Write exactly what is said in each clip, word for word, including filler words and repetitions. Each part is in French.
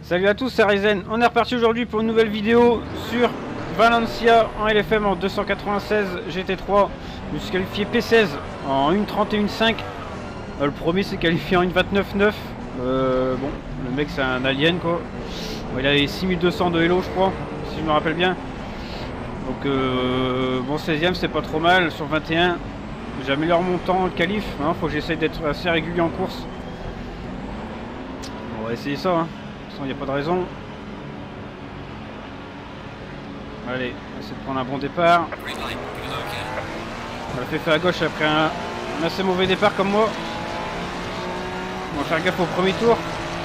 Salut à tous, c'est Ryzen. On est reparti aujourd'hui pour une nouvelle vidéo sur Valencia en L F M en deux cent quatre-vingt-seize G T trois. Je me suis qualifié P seize en une trente et une cinq. Euh, le premier s'est qualifié en une vingt-neuf neuf. Euh, bon, le mec c'est un alien quoi. Bon, il avait six mille deux cents de Hello je crois, si je me rappelle bien. Donc euh, bon, seizième c'est pas trop mal sur vingt et un. J'améliore mon temps le qualif, hein, faut que j'essaye d'être assez régulier en course. On va essayer ça, hein. Il n'y a pas de raison. Allez, on va essayer de prendre un bon départ. On l'a fait faire à gauche après un, un assez mauvais départ comme moi. On va faire gaffe au premier tour.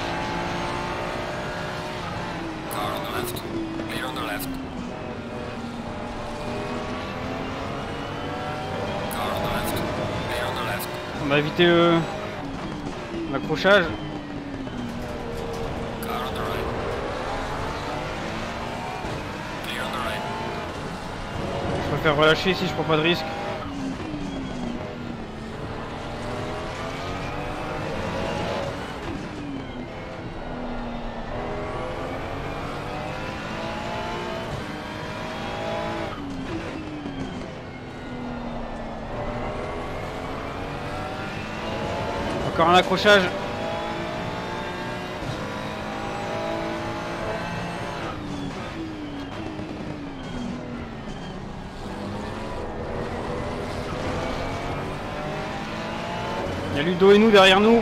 On va éviter le l'accrochage. Je préfère relâcher si je prends pas de risque. Encore un accrochage. Il y a Ludo et nous derrière nous.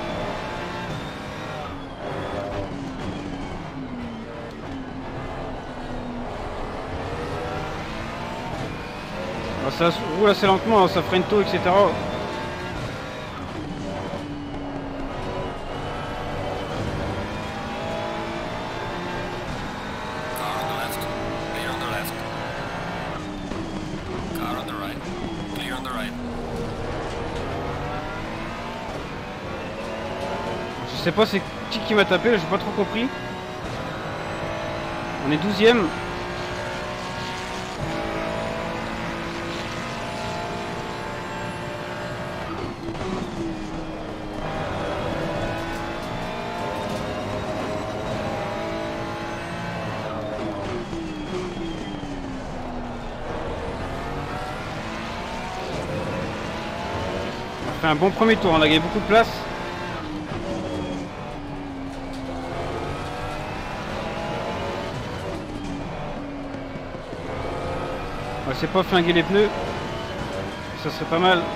Ça roule assez lentement, ça freine tôt, et cetera. Je sais pas c'est qui qui m'a tapé, j'ai pas trop compris. On est douzième. On a fait un bon premier tour, on a gagné beaucoup de place. On va essayer de pas flinguer les pneus, ça serait pas mal.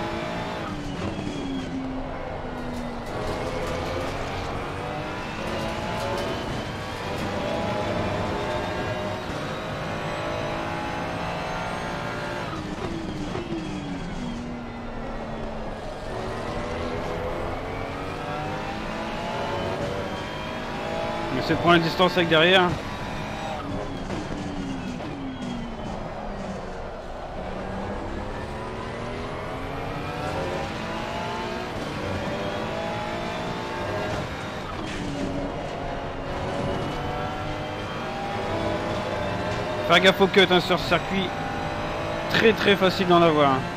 On essaie de prendre la distance avec derrière. Faire gaffe au cut hein, sur ce circuit, très très facile d'en avoir. Hein.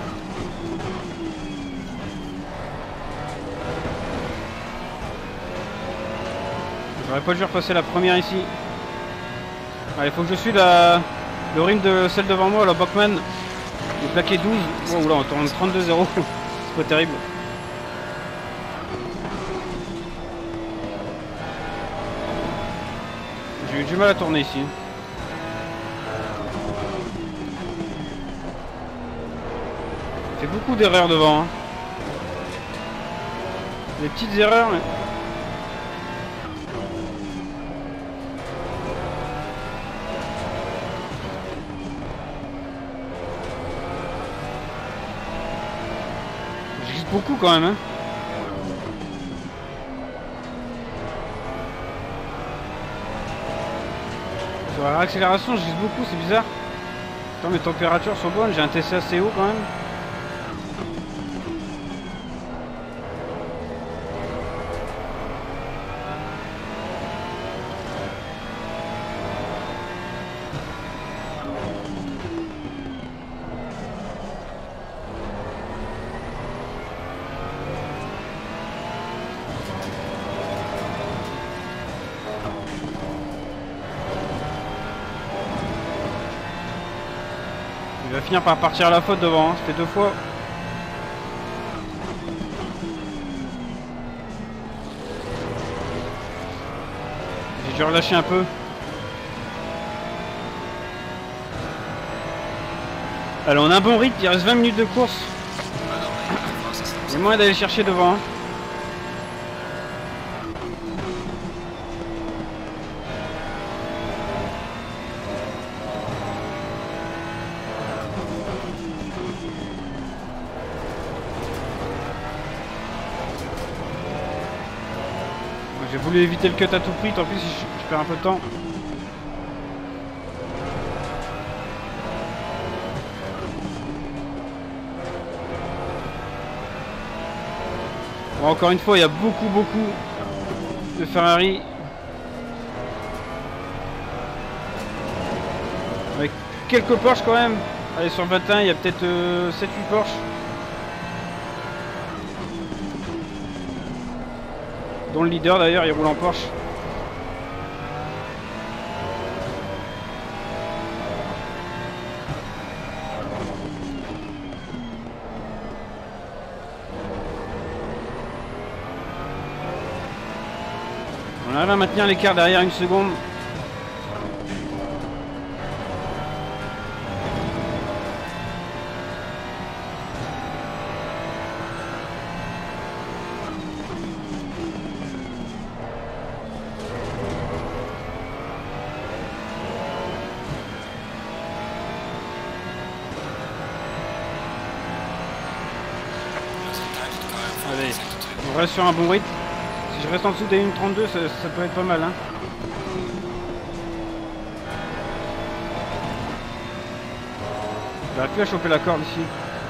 J'aurais pas dû repasser la première ici. Allez, faut que je suive la... le rim de celle devant moi, la Bachmann. Il est plaqué douze. Oh là, on tourne trente-deux zéro. C'est pas terrible. J'ai eu du mal à tourner ici. Il fait beaucoup d'erreurs devant. Hein. Des petites erreurs, mais... J'existe beaucoup quand même. Hein. Sur la réaccélération, j'existe beaucoup, c'est bizarre. Attends, mes températures sont bonnes, j'ai un T C assez haut quand même. Il va finir par partir à la faute devant, hein. Ça fait deux fois. J'ai dû relâcher un peu. Alors on a un bon rythme, il reste vingt minutes de course. Il y a moyen d'aller chercher devant. Hein. J'ai voulu éviter le cut à tout prix, tant pis si je, je perds un peu de temps. Bon, encore une fois, il y a beaucoup, beaucoup de Ferrari. Avec quelques Porsche quand même. Allez, sur vingt et un, il y a peut-être euh, sept huit Porsche. Dont le leader d'ailleurs, il roule en Porsche. On arrive à maintenir l'écart derrière une seconde. Allez, on reste sur un bon rythme. Si je reste en dessous des une trente-deux, ça, ça peut être pas mal. Hein. J'arrive plus à choper la corde ici.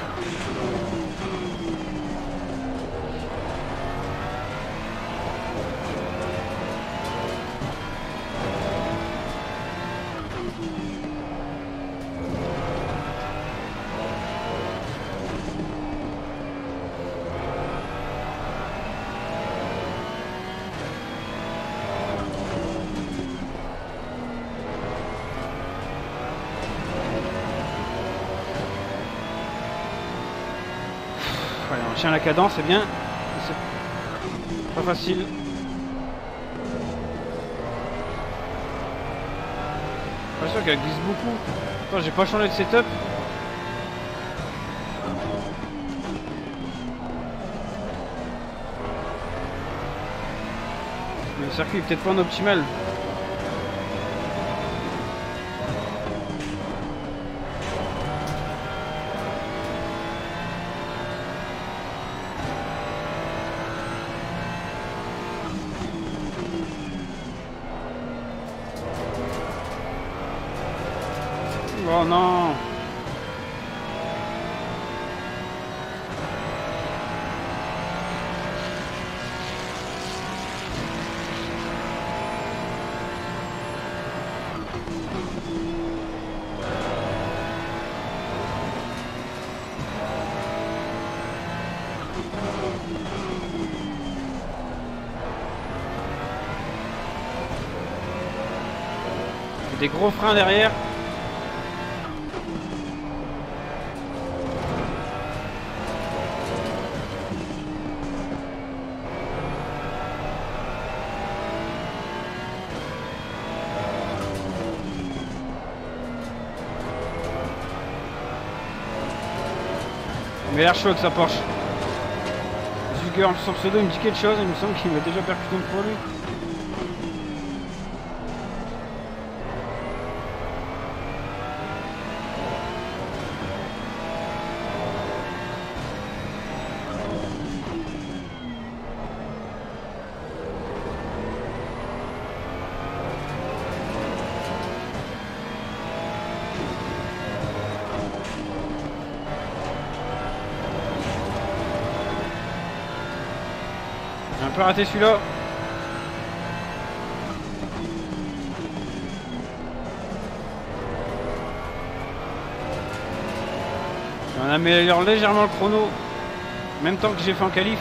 Allez, on tient la cadence, c'est bien. C'est pas facile. Pas sûr qu'elle glisse beaucoup. Attends, j'ai pas changé de setup. Le circuit est peut-être pas en optimal. Oh non! Des gros freins derrière. Il m'a l'air chaud avec sa Porsche. Zuger, son pseudo, il me dit quelque chose, il me semble qu'il m'a déjà percuté une fois lui. J'ai un peu raté celui-là. On améliore légèrement le chrono. Même temps que j'ai fait en qualif.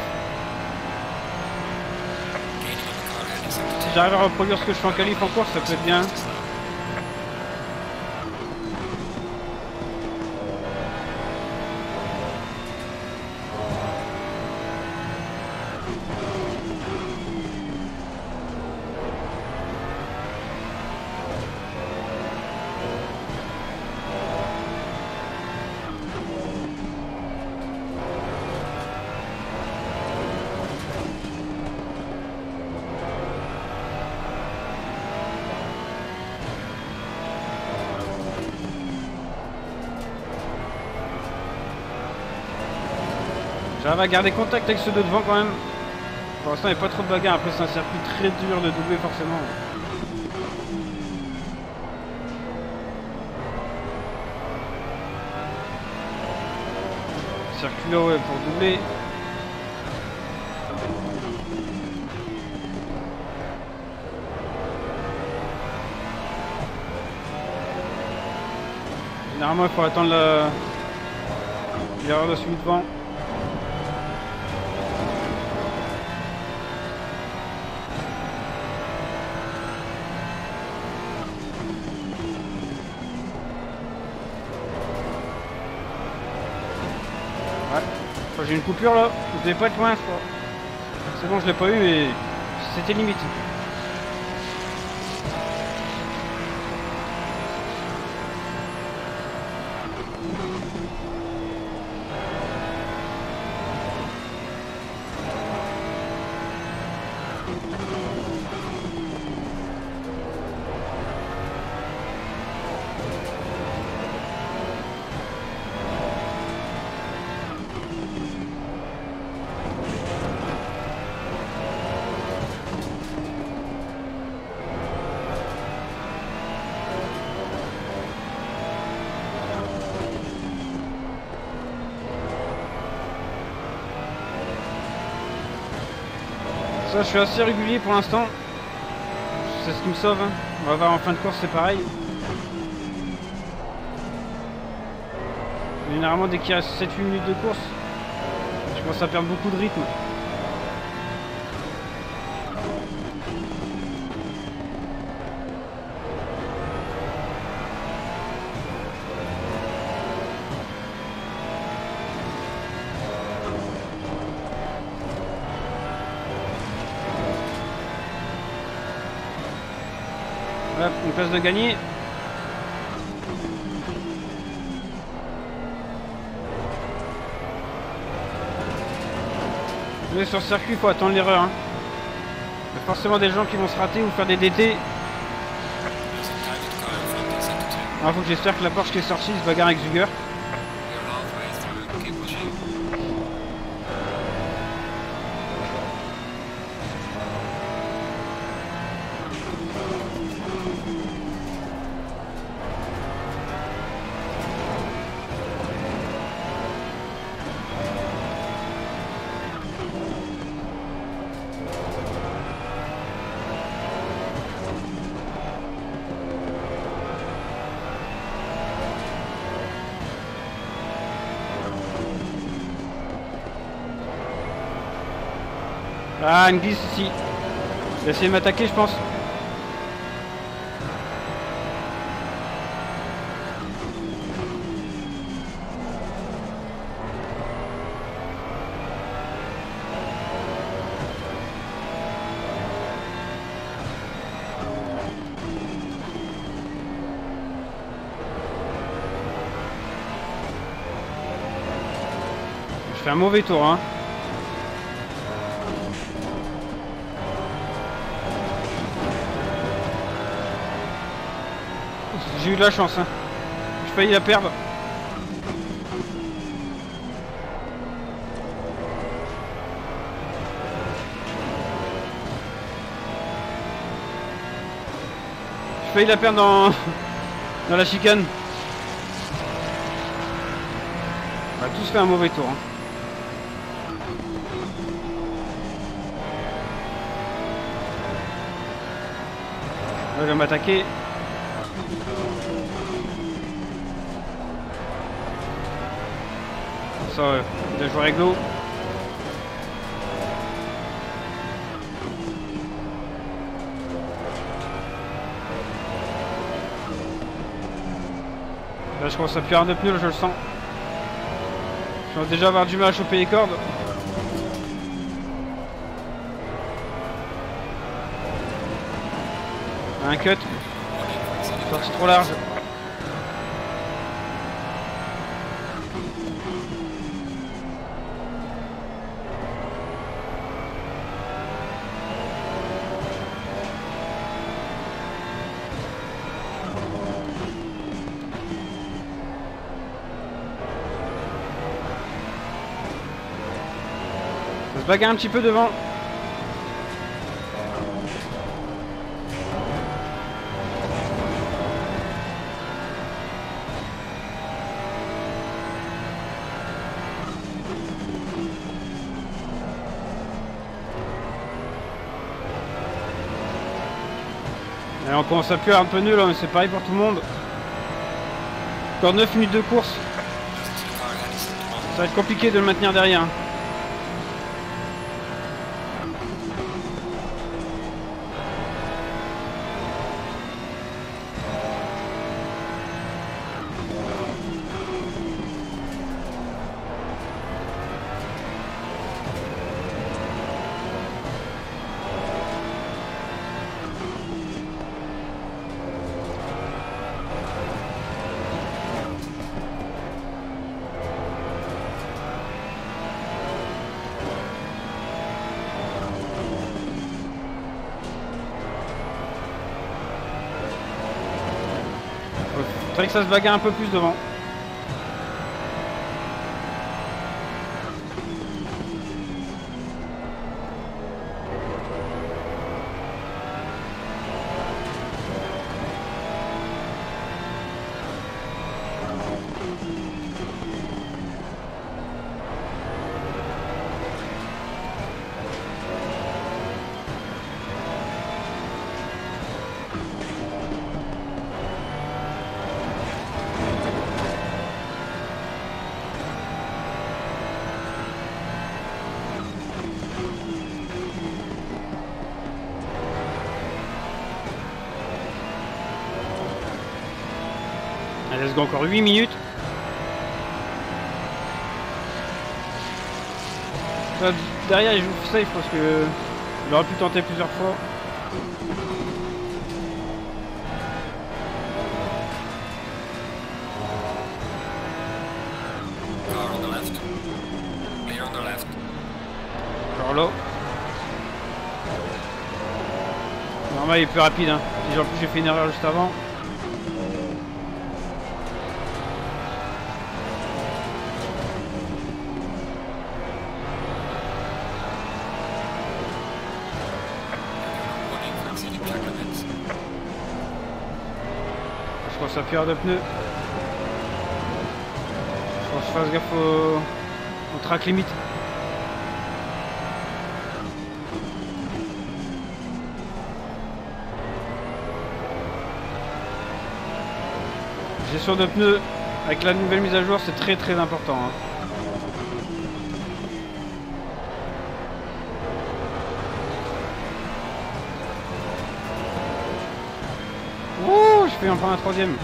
Si j'arrive à reproduire ce que je fais en qualif en course, ça peut être bien. J'arrive à garder contact avec ceux de devant quand même. Pour l'instant il n'y a pas trop de bagarre, après c'est un circuit très dur de doubler forcément. Circuit là ouais pour doubler. Généralement il faut attendre la... l'erreur de celui devant. Ouais, j'ai une coupure là, je devais pas être loin je crois. C'est bon je l'ai pas eu mais c'était limite. Ça, je suis assez régulier pour l'instant. C'est ce qui me sauve. Hein. On va voir en fin de course, c'est pareil. Généralement, dès qu'il reste sept huit minutes de course, je commence à perdre beaucoup de rythme. Hop, une place de gagner. Mais sur le circuit, il faut attendre l'erreur. Hein. Il y a forcément des gens qui vont se rater ou faire des D T. Alors, faut que j'espère que la Porsche qui est sortie se bagarre avec Zuger. Ah, une glisse ici. Il va essayer de m'attaquer, je pense. Je fais un mauvais tour, hein. J'ai eu de la chance, hein. J'ai failli la perdre. J'ai failli la perdre dans, dans la chicane. On a tous fait un mauvais tour. Hein. Là, il va m'attaquer. Ça, euh, de jouer réglo. Là, je commence à plus avoir de pneus, là, je le sens. Je commence déjà à avoir du mal à choper les cordes. Un cut. Sorti trop large. se bagarre un petit peu devant. Et on commence à plus un peu nul, hein, mais c'est pareil pour tout le monde. Encore neuf minutes de course. Ça va être compliqué de le maintenir derrière. C'est vrai que ça se bagarre un peu plus devant. Allez, let's go, encore huit minutes. Ça, derrière, il joue safe parce que il aurait pu tenter plusieurs fois. Encore là. Normal, il est plus rapide. Hein. Si en plus j'ai fait une erreur juste avant. Je pense à pierre de pneus. Je pense que je fasse gaffe au, au track limite. Gestion de pneus avec la nouvelle mise à jour, c'est très très important. Hein. Ouh, je fais enfin un troisième.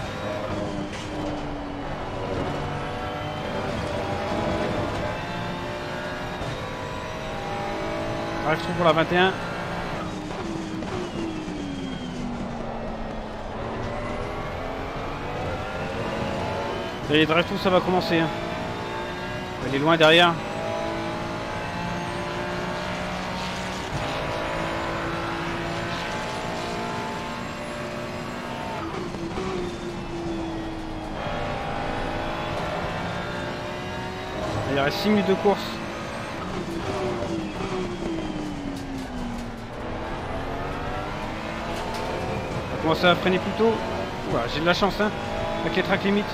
Arrive pour la vingt et un. Ça y est, drive tout, ça va commencer. Hein. Elle est loin derrière. Il reste six minutes de course. On va commencer à freiner plus tôt. Voilà, j'ai de la chance hein, avec les tracks limites.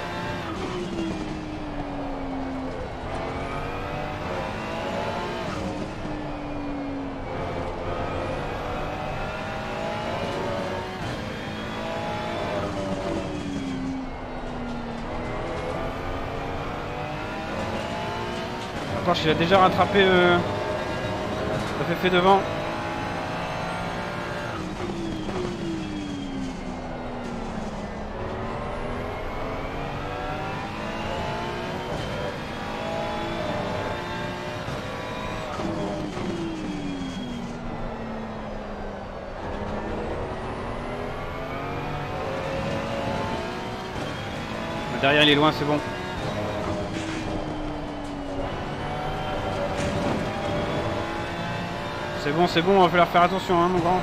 Il a déjà rattrapé euh, le fait devant. Derrière il est loin, c'est bon. C'est bon, c'est bon, il va falloir faire attention, hein, mon grand.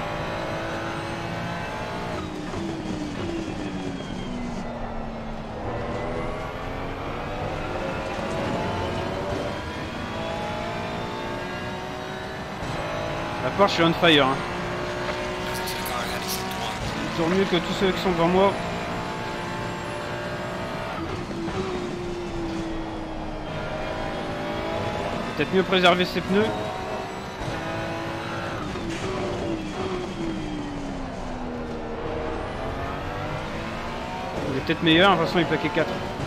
part, je suis on fire. Hein. Toujours mieux que tous ceux qui sont devant moi. Peut-être mieux préserver ses pneus. Il est peut-être meilleur, de toute façon il plaquait quatre.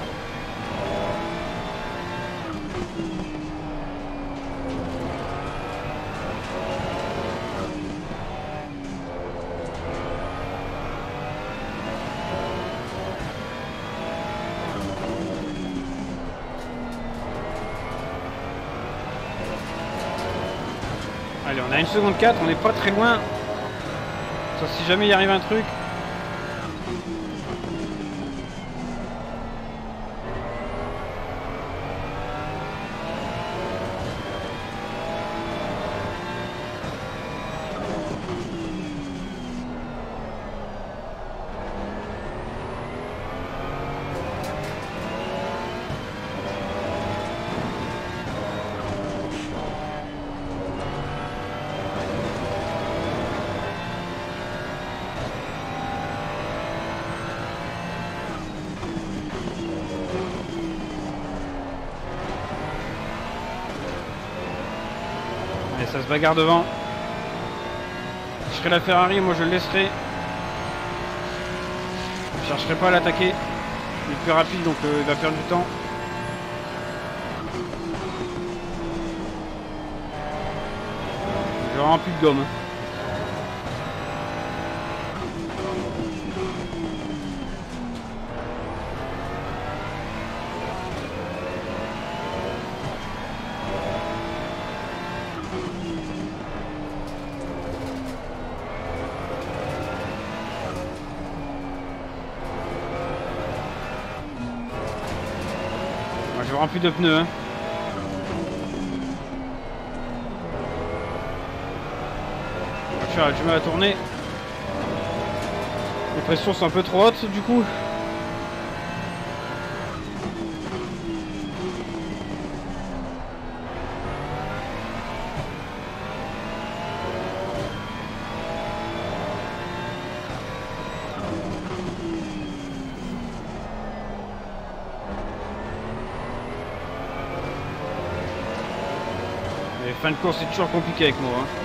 Allez, on a une seconde quatre, on n'est pas très loin. Ça, si jamais il arrive un truc. Et ça se bagarre devant. Je serai la Ferrari, moi je le laisserai. Je chercherai pas à l'attaquer. Il est plus rapide donc euh, il va perdre du temps. J'ai vraiment plus de gomme. Je rends plus de pneus. Hein. Je vais du mal à tourner. Les pressions sont un peu trop hautes du coup. Et fin de course c'est toujours compliqué avec moi. Hein.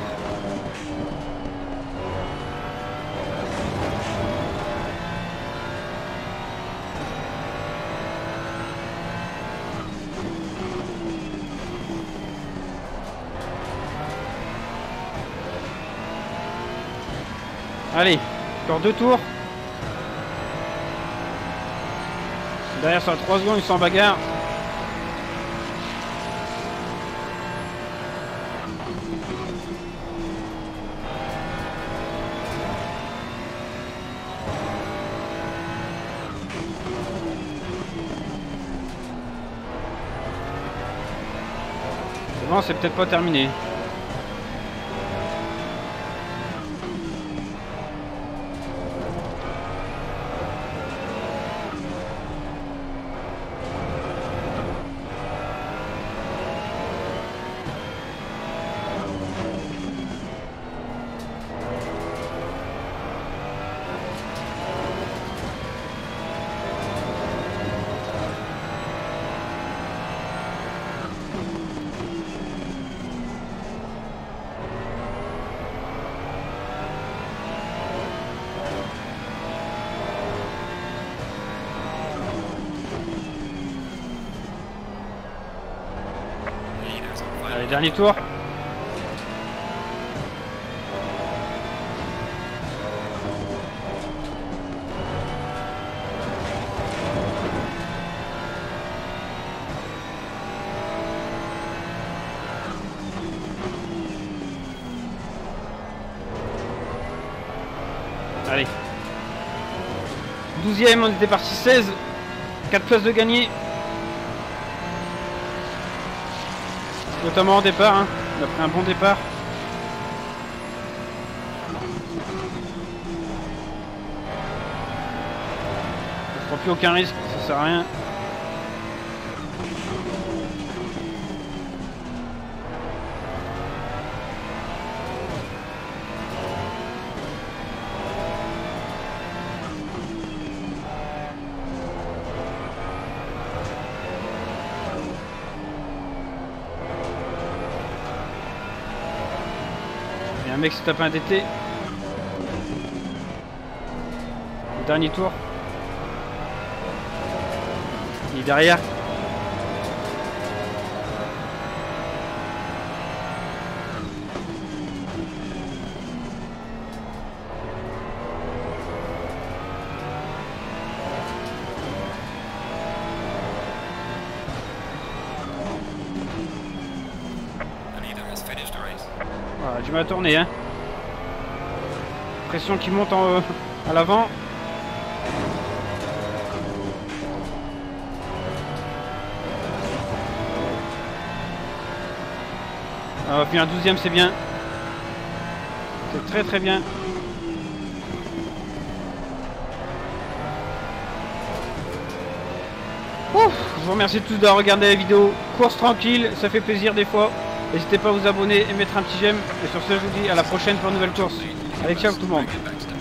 Allez, encore deux tours. Derrière sur trois secondes, ils sont en bagarre. C'est bon, c'est peut-être pas terminé. Allez, dernier tour. Allez. douzième, on était parti seize. quatre places de gagné. Notamment en départ, hein. On a pris un bon départ. Je prends plus aucun risque, ça sert à rien. mec s'est tapé un D T. Dernier tour. Il est derrière. Voilà, du mal à tourner, hein. Pression qui monte en, euh, à l'avant. On va finir douzième, c'est bien. C'est très très bien. Ouf, je vous remercie tous d'avoir regardé la vidéo. Course tranquille, ça fait plaisir des fois. N'hésitez pas à vous abonner et mettre un petit j'aime. Et sur ce, je vous dis à la prochaine pour une nouvelle course. Allez, ciao tout le monde.